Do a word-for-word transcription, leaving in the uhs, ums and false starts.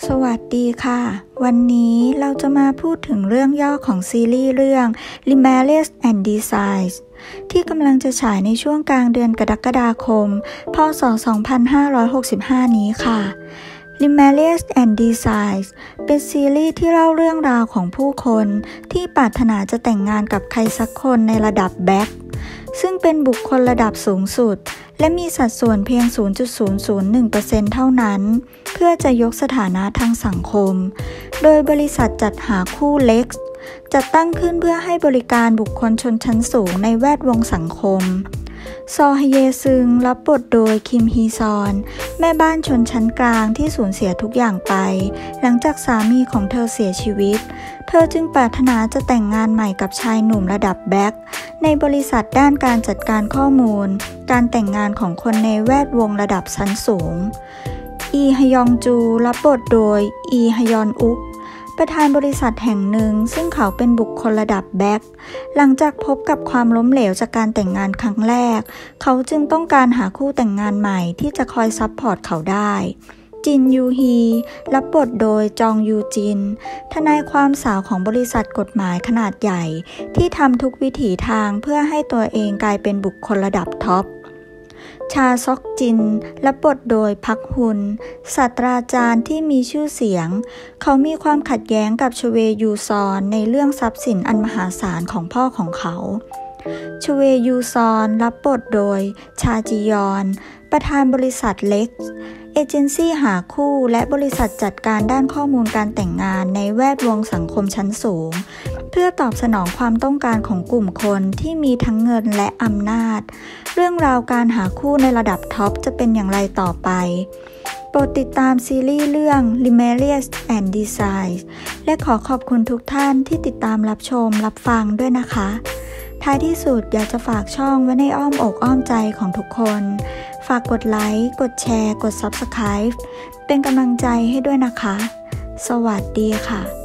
สวัสดีค่ะวันนี้เราจะมาพูดถึงเรื่องย่อของซีรีส์เรื่อง Limelius and Desires ที่กำลังจะฉายในช่วงกลางเดือนกรกฎาคม พ.ศ. สองพันห้าร้อยหกสิบห้า นี้ค่ะ Limelius and Desires เป็นซีรีส์ที่เล่าเรื่องราวของผู้คนที่ปรารถนาจะแต่งงานกับใครสักคนในระดับแบ็คซึ่งเป็นบุคคลระดับสูงสุดและมีสัดส่วนเพียง ศูนย์จุดศูนย์ศูนย์หนึ่งเปอร์เซ็นต์ เท่านั้นเพื่อจะยกสถานะทางสังคมโดยบริษัทจัดหาคู่เล็กจัดตั้งขึ้นเพื่อให้บริการบุคคลชนชั้นสูงในแวดวงสังคมซอฮเยซึงรับบทโดยคิมฮีซอนแม่บ้านชนชั้นกลางที่สูญเสียทุกอย่างไปหลังจากสามีของเธอเสียชีวิตเธอจึงปรารถนาจะแต่งงานใหม่กับชายหนุ่มระดับแบ็คในบริษัทด้านการจัดการข้อมูลการแต่งงานของคนในแวดวงระดับชั้นสูงอีฮยองจูรับบทโดยอีฮยอนอุกประธานบริษัทแห่งหนึ่งซึ่งเขาเป็นบุคคลระดับแบ็คหลังจากพบกับความล้มเหลวจากการแต่งงานครั้งแรกเขาจึงต้องการหาคู่แต่งงานใหม่ที่จะคอยซัพพอร์ตเขาได้จินยูฮีรับบทโดยจองยูจินทนายความสาวของบริษัทกฎหมายขนาดใหญ่ที่ทำทุกวิถีทางเพื่อให้ตัวเองกลายเป็นบุคคลระดับท็อปชาซอกจินรับบทโดยพักฮุนศาสตราจารย์ที่มีชื่อเสียงเขามีความขัดแย้งกับชเวยูซอนในเรื่องทรัพย์สินอันมหาศาลของพ่อของเขาชเวยูซอนรับบทโดยชาจิยอนประธานบริษัทเล็กเอเจนซี่หาคู่และบริษัทจัดการด้านข้อมูลการแต่งงานในแวดวงสังคมชั้นสูงเพื่อตอบสนองความต้องการของกลุ่มคนที่มีทั้งเงินและอำนาจเรื่องราวการหาคู่ในระดับท็อปจะเป็นอย่างไรต่อไปโปรดติดตามซีรีส์เรื่อง Limelius and Desires และขอขอบคุณทุกท่านที่ติดตามรับชมรับฟังด้วยนะคะท้ายที่สุดอยากจะฝากช่องไว้ในอ้อมอกอ้อมใจของทุกคนฝากกดไลค์กดแชร์กด ซับสไครบ์ เป็นกำลังใจให้ด้วยนะคะสวัสดีค่ะ